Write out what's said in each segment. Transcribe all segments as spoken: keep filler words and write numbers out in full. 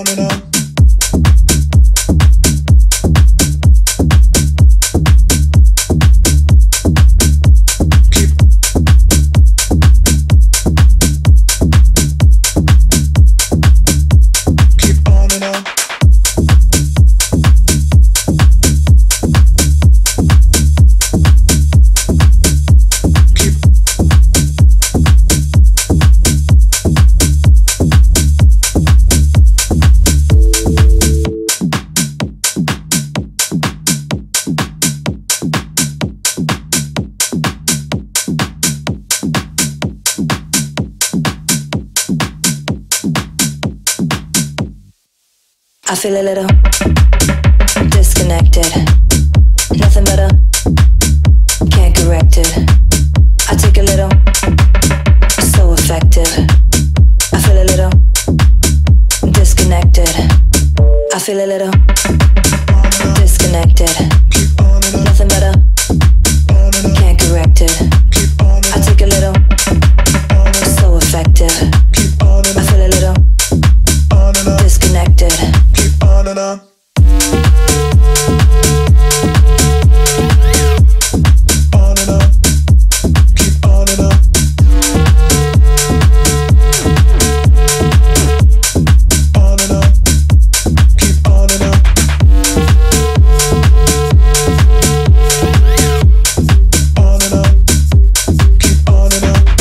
I feel a little disconnected. Nothing but a can't correct it. I take a little, so effective. I feel a little disconnected. I feel a little disconnected. Nothing but a can't correct it. I take a little, so effective. I feel a little disconnected. On and on. On and on. Keep on and on. On and on. Keep on and on. On and on. Keep on and on.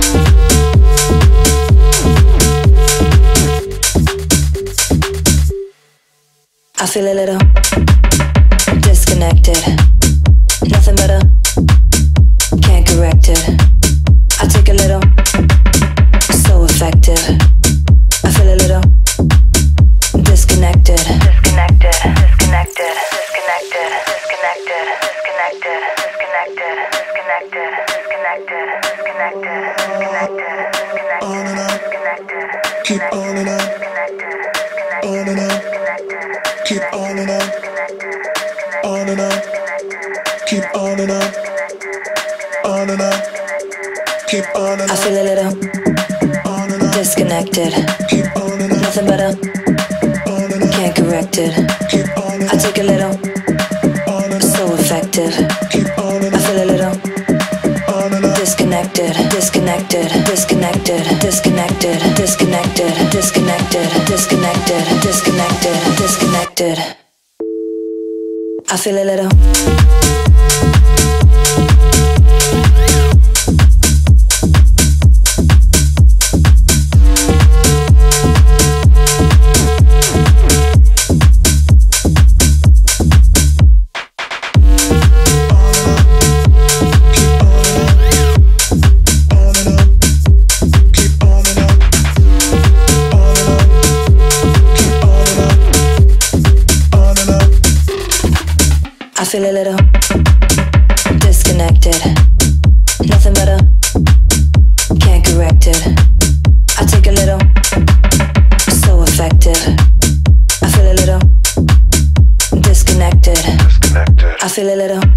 I feel a little disconnected. Nothing but a can't correct it. I take a little, so effective. I feel a little disconnected. Disconnected, disconnected, disconnected, disconnected, disconnected, disconnected, disconnected, disconnected, disconnected, disconnected, disconnected, On and on. disconnected, Keep on and on. On and on. Keep on and on. On and on. Keep on and on. On and on. Keep on and I on. feel a little On and on. disconnected. Keep on and on. Nothing but a On and on. can't correct it. Keep on and I on. take a little, On and on. so effective. Keep on and I on. feel a little On and on. disconnected, disconnected, disconnected, disconnected, disconnected, disconnected, disconnected, disconnected, disconnected. I feel a little I feel a little disconnected. Nothing but a can't correct it. I take a little, so effective. I feel a little disconnected. Disconnected. I feel a little